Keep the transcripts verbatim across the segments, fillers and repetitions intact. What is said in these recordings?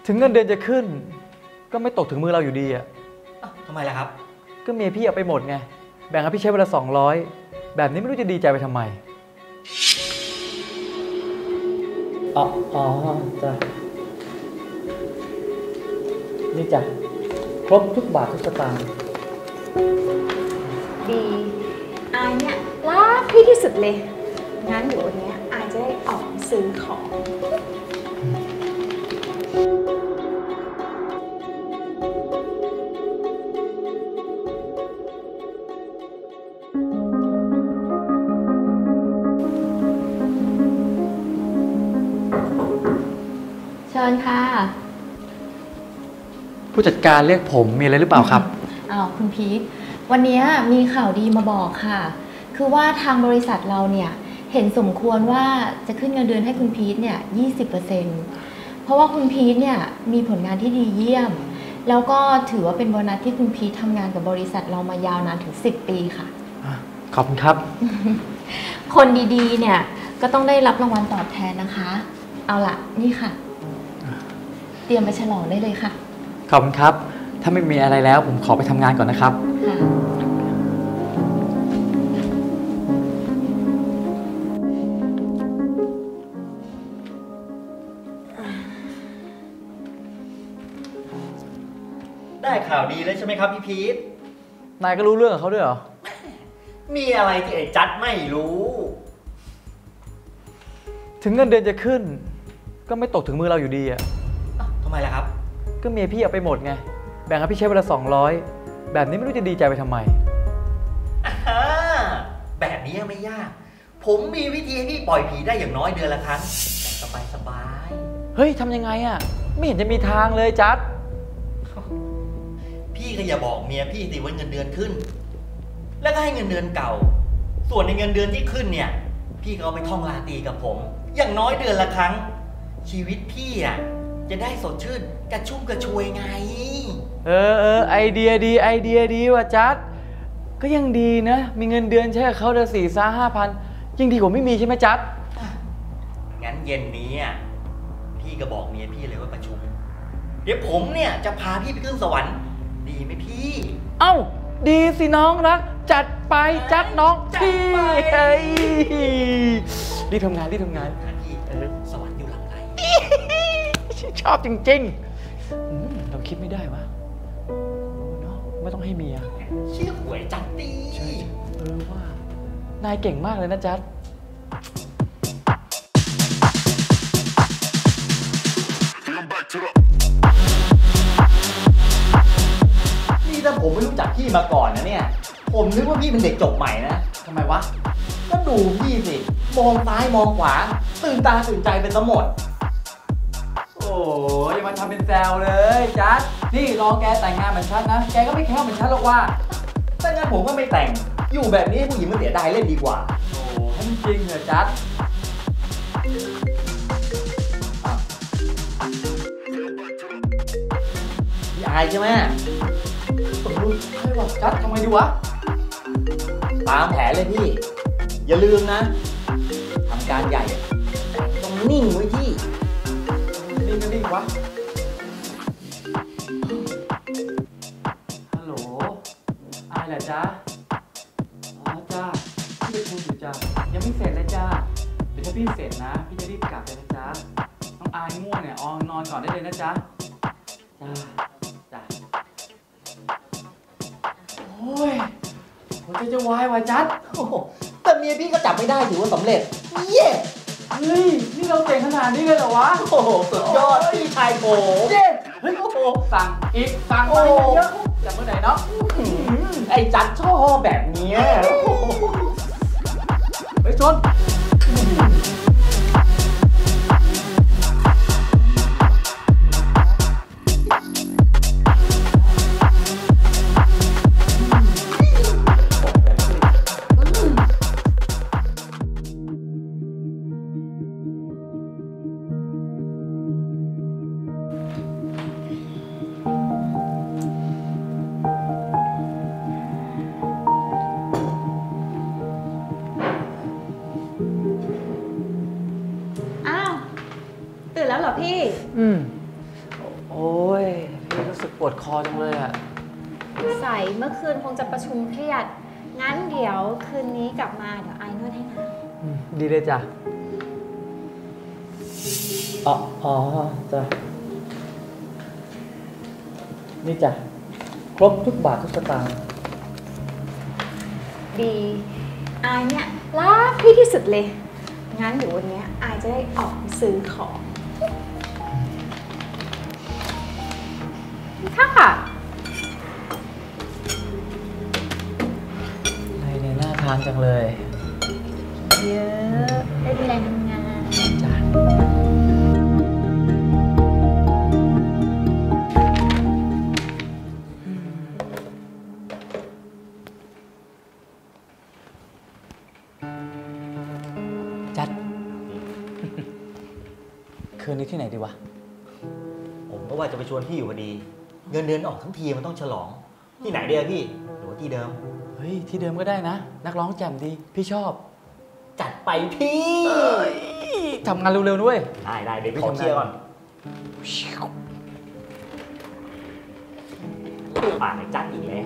ถึงเงินเดือนจะขึ้นก็ไม่ตกถึงมือเราอยู่ดีอะทำไมล่ะครับก็เมียพี่เอาไปหมดไงแบ่งให้พี่ใช้เวลาสองร้อยแบบนี้ไม่รู้จะดีใจไปทำไมอ๋ออ๋อจ้ะนี่จ้ะครบทุกบาททุกสตางค์ดีอายเนี่ยรักพี่ที่สุดเลยงั้นเดี๋ยววันนี้อายจะได้ออกซื้อของเชิญค่ะผู้จัดการเรียกผมมีอะไรหรือเปล่าครับอ้าวคุณพีทวันนี้มีข่าวดีมาบอกค่ะคือว่าทางบริษัทเราเนี่ยเห็นสมควรว่าจะขึ้นเงินเดือนให้คุณพีทเนี่ย ยี่สิบเปอร์เซ็นต์ เพราะว่าคุณพีทเนี่ยมีผลงานที่ดีเยี่ยมแล้วก็ถือว่าเป็นโบนัสที่คุณพีททำงานกับบริษัทเรามายาวนานถึงสิบปีค่ะขอบคุณครับคนดีๆเนี่ยก็ต้องได้รับรางวัลตอบแทนนะคะเอาล่ะนี่ค่ะเตรียมไปฉลองได้เลยค่ะขอบคุณครับถ้าไม่มีอะไรแล้วผมขอไปทำงานก่อนนะครับได้ข่าวดีเลยใช่ไหมครับพี่พีทนายก็รู้เรื่องกับเขาด้วยเหรอมีอะไรที่ไอ้จัดไม่รู้ถึงเงินเดือนจะขึ้นก็ไม่ตกถึงมือเราอยู่ดีอะทำไมล่ะครับก็เมียพี่เอาไปหมดไงแบ่งให้พี่ใช้เวลาสองร้อยแบบนี้ไม่รู้จะดีใจไปทำไมแบบนี้ยังไม่ยากผมมีวิธีให้พี่ปล่อยผีได้อย่างน้อยเดือนละครั้งแต่สบายสบายเฮ้ยทำยังไงอะไม่เห็นจะมีทางเลยจัดพี่ก็อย่าบอกเมียพี่สิว่าเงินเดือนขึ้นแล้วก็ให้เงินเดือนเก่าส่วนในเงินเดือนที่ขึ้นเนี่ยพี่ก็เอาไปท่องลาตรีกับผมอย่างน้อยเดือนละครั้งชีวิตพี่อ่ะจะได้สดชื่นกระชุ่มกระชวยไงเออเออไอเดียดีไอเดียดีว่ะจัดก็ยังดีนะมีเงินเดือนใช้กับเขาเดือนสี่ซ่าห้าพันยิ่งดีกว่าไม่มีใช่ไหมจัดงั้นเย็นนี้อ่ะพี่ก็บอกเมียพี่เลยว่าประชุมเดี๋ยวผมเนี่ยจะพาพี่ไปขึ้นสวรรค์ดีไหมพี่เอ้าดีสิน้องรักจัดไปจัดน้องพี่เฮ้ยรีบทำงานรีบทำงานพี่เออสวรรค์อยู่หลังไหนชอบจริงๆเราคิดไม่ได้วะเนาะไม่ต้องให้เมียชื่อหวยจัดดีเออว่านายเก่งมากเลยนะจัดนี่ถ้าผมไม่รู้จักพี่มาก่อนนะเนี่ยผมนึกว่าพี่เป็นเด็กจบใหม่นะทำไมวะก็ดูพี่สิมองซ้ายมองขวาตื่นตาตื่นใจเป็นสมดโอ้ยอย่ามาทำเป็นแซวเลยจัดนี่รอแกแต่งงานเหมือนฉันนะแกก็ไม่แค่เหมือนฉันหรอกว่าถ้างั้นผมก็ไม่แต่งอยู่แบบนี้ผู้หญิงมันเสียดายเล่นดีกว่าโอ้ให้มันจริงเหรอจัดพี่อายใช่ไหมสมรู้ใช่หรอจัดทำไมดีวะตามแผนเลยพี่อย่าลืมนะทำการใหญ่ต้องนิ่งไว้ที่นิ่งก็นิ่งวะฮัลโหลอายแหละจ๊ะอ๋อจ้าพี่ไปคุยอยู่จ้ายังไม่เสร็จเลยจ้าเดี๋ยวถ้าพี่เสร็จนะพี่จะรีบกลับเลยนะจ๊ะน้องอายง่วงเนี่ยออนอนก่อนได้เลยนะจ๊ะจ้าจ้าโอ้ยหัวใจจะวายวะจัดแต่เมียพี่ก็จับไม่ได้ถือว่าสำเร็จเย้เฮ้ยนี่เราเก่งขนาดนี้เลยเหรอวะโอ้โหสุดยอดพี่ชายโผมเย้เฮ้ยโอ้โหสั่งอีกสั่งมาเยอะจากเมื่อไหร่เนาะไอ้จัดชอบแบบนี้ไปชนตื่นแล้วเหรอพี่อืมโอ้ยพี่รู้สึกปวดคอจังเลยอ่ะใส่เมื่อคืนคงจะประชุมเครียดงั้นเดี๋ยวคืนนี้กลับมาเดี๋ยวไอ้นวดให้นะดีเลยจ้ะอ๋ออ๋อจ้ะนี่จ้ะครบทุกบาททุกสตางค์ดีไอ้เนี่ยรักพี่ที่สุดเลยงั้นเดี๋ยววันนี้ไอ้จะได้ออกซื้อของค่ะค่ะอะไรเนี่ยน่าทานจังเลยเยอะได้มีแรงทำงานจ้ะจัดคืนนี้ที่ไหนดีวะผมก็ว่าจะไปชวนพี่อยู่พอดีเงินเดือนออกทั้งทีมันต้องฉลองที่ไหนเดียวพี่หรือว่าที่เดิมเฮ้ยที่เดิมก็ได้นะนักร้องแจ่มดีพี่ชอบจัดไปพี่ทำงานเร็วๆด้วยได้ได้เดี๋ยวพี่ขอเคลียร์ก่อนป่าไหนจัดอีกแล้ว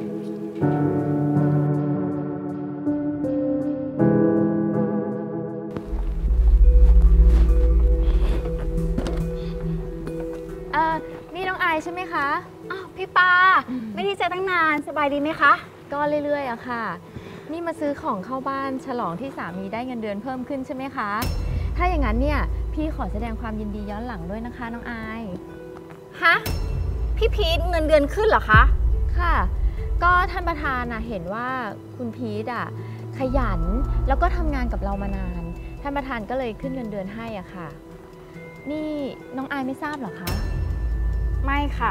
นี่น้องไอใช่ไหมคะอ้าวพี่ปาไม่ได้เจอตั้งนานสบายดีไหมคะก็เรื่อยๆอะค่ะนี่มาซื้อของเข้าบ้านฉลองที่สามีได้เงินเดือนเพิ่มขึ้นใช่ไหมคะถ้าอย่างนั้นเนี่ยพี่ขอแสดงความยินดีย้อนหลังด้วยนะคะน้องไอฮะพี่พีทเงินเดือนขึ้นเหรอคะค่ะก็ท่านประธานอะเห็นว่าคุณพีทอะขยันแล้วก็ทำงานกับเรามานานท่านประธานก็เลยขึ้นเงินเดือนให้อ่ะค่ะนี่น้องไอไม่ทราบหรอคะไม่ค่ะ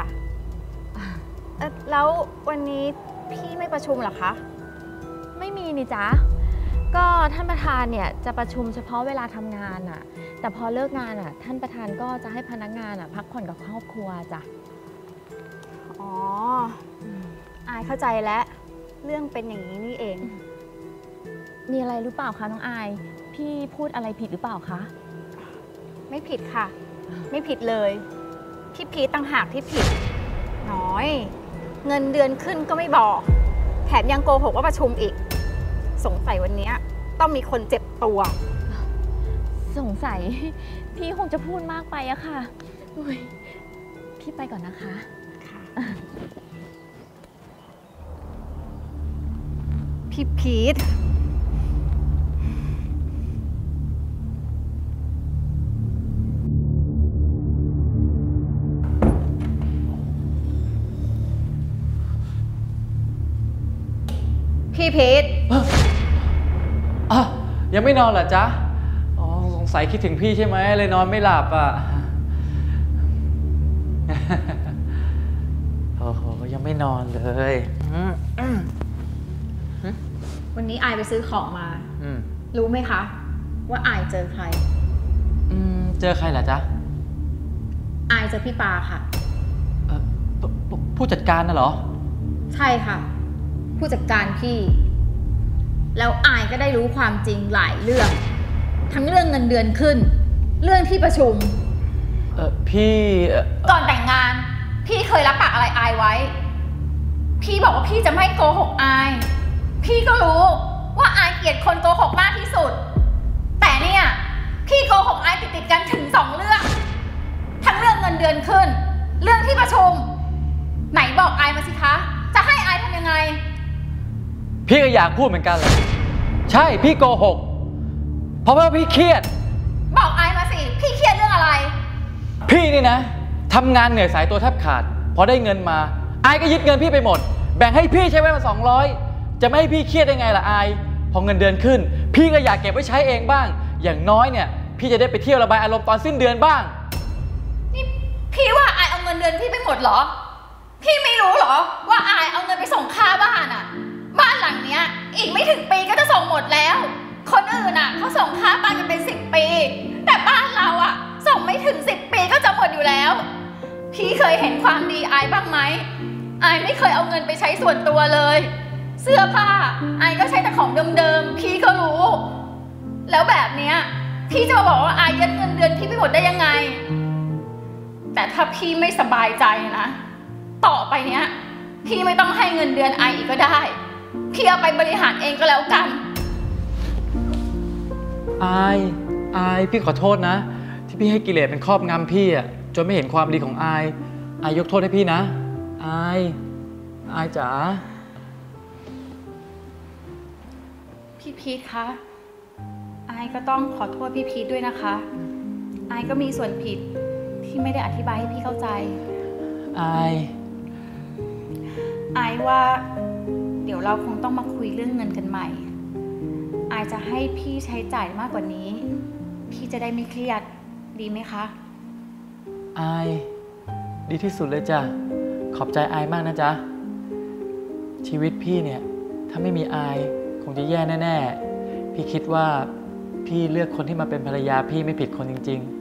แล้ววันนี้พี่ไม่ประชุมหรอคะไม่มีนี่จ๊ะก็ท่านประธานเนี่ยจะประชุมเฉพาะเวลาทำงานอ่ะแต่พอเลิกงานอ่ะท่านประธานก็จะให้พนักงานอ่ะพักผ่อนกับครอบครัวจ้ะอ๋ออายเข้าใจแล้วเรื่องเป็นอย่างนี้นี่เองมีอะไรหรือเปล่าคะน้องอายพี่พูดอะไรผิดหรือเปล่าคะไม่ผิดค่ะไม่ผิดเลยพี่พีทต่างหากที่ผิดน้อยเงินเดือนขึ้นก็ไม่บอกแถมยังโกหกว่าประชุมอีกสงสัยวันนี้ต้องมีคนเจ็บตัวสงสัยพี่คงจะพูดมากไปอะค่ะพี่ไปก่อนนะคะค่ะพี่พีทพี่พีทอ่ะยังไม่นอนเหรอจ๊ะอ๋อสงสัยคิดถึงพี่ใช่ไหมเลยนอนไม่หลับอ่ะโอ้โหยังไม่นอนเลยวันนี้อายไปซื้อของมารู้ไหมคะว่าอายเจอใครอืมเจอใครเหรอจ๊ะอายเจอพี่ปาค่ะผู้จัดการน่ะเหรอใช่ค่ะผู้จัดการพี่แล้วอายก็ได้รู้ความจริงหลายเรื่องทั้งเรื่องเงินเดือนขึ้นเรื่องที่ประชุมเออพี่ก่อนแต่งงานพี่เคยรับปากอะไรอายไว้พี่บอกว่าพี่จะไม่โกหกอายพี่ก็รู้ว่าอายเกลียดคนโกหกมากที่สุดแต่เนี่ยพี่โกหกอายติดติดกันถึงสองเรื่องทั้งเรื่องเงินเดือนขึ้นเรื่องที่ประชุมไหนบอกอายมาสิคะจะให้อายทำยังไงพี่ก็อยากพูดเหมือนกันเลยใช่พี่โกหกเพราะว่าพี่เครียดบอกอายมาสิพี่เครียดเรื่องอะไรพี่นี่นะทำงานเหนื่อยสายตัวแทบขาดพอได้เงินมาอายก็ยึดเงินพี่ไปหมดแบ่งให้พี่ใช้ไว้มาสองร้อยจะไม่ให้พี่เครียดได้ไงล่ะอายพอเงินเดือนขึ้นพี่ก็อยากเก็บไว้ใช้เองบ้างอย่างน้อยเนี่ยพี่จะได้ไปเที่ยวระบายอารมณ์ตอนสิ้นเดือนบ้างนี่พี่ว่าอายเอาเงินเดือนพี่ไปหมดเหรอพี่ไม่รู้เหรอว่าอายเอาเงินไปส่งค่าบ้านอะบ้านหลังเนี้ยอีกไม่ถึงปีก็จะส่งหมดแล้วคนอื่นอ่ะเขาส่งค่าบ้านกันเป็นสิบปีแต่บ้านเราอ่ะส่งไม่ถึงสิบปีก็จะหมดอยู่แล้วพี่เคยเห็นความดีอายบ้างไหมอายไม่เคยเอาเงินไปใช้ส่วนตัวเลยเสื้อผ้าอายก็ใช้แต่ของเดิมๆพี่ก็รู้แล้วแบบเนี้ยพี่จะมาบอกว่าอายยัดเงินเดือนพี่ไปหมดได้ยังไงแต่ถ้าพี่ไม่สบายใจนะ ต่อไปเนี้ยพี่ไม่ต้องให้เงินเดือนไออีกก็ได้พี่เอาไปบริหารเองก็แล้วกันอายอายพี่ขอโทษนะที่พี่ให้กิเลสเป็นครอบงำพี่อ่ะจนไม่เห็นความดีของอายอายยกโทษให้พี่นะอายอายจ๋าพี่พีทคะไอก็ต้องขอโทษพี่พีทด้วยนะคะไอก็มีส่วนผิดที่ไม่ได้อธิบายให้พี่เข้าใจอายไอว่าเดี๋ยวเราคงต้องมาคุยเรื่องเงินกันใหม่ไอจะให้พี่ใช้จ่ายมากกว่านี้พี่จะได้ไม่เครียดดีไหมคะอายดีที่สุดเลยจ้ะขอบใจอายมากนะจ๊ะชีวิตพี่เนี่ยถ้าไม่มีอายคงจะแย่แน่ๆพี่คิดว่าพี่เลือกคนที่มาเป็นภรรยาพี่ไม่ผิดคนจริงๆ